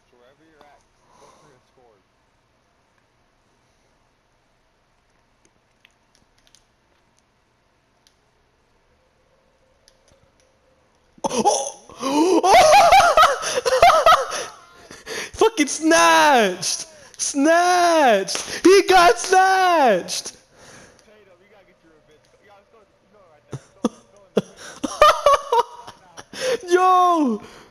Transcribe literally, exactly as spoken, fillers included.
So wherever you're at, look for his sword. Fucking snatched! Snatched! He got snatched! Tatum, you gotta get your revenge. Yeah, let's go. You know it right there. Let's go. Let's go in the paint. Right now. Yo!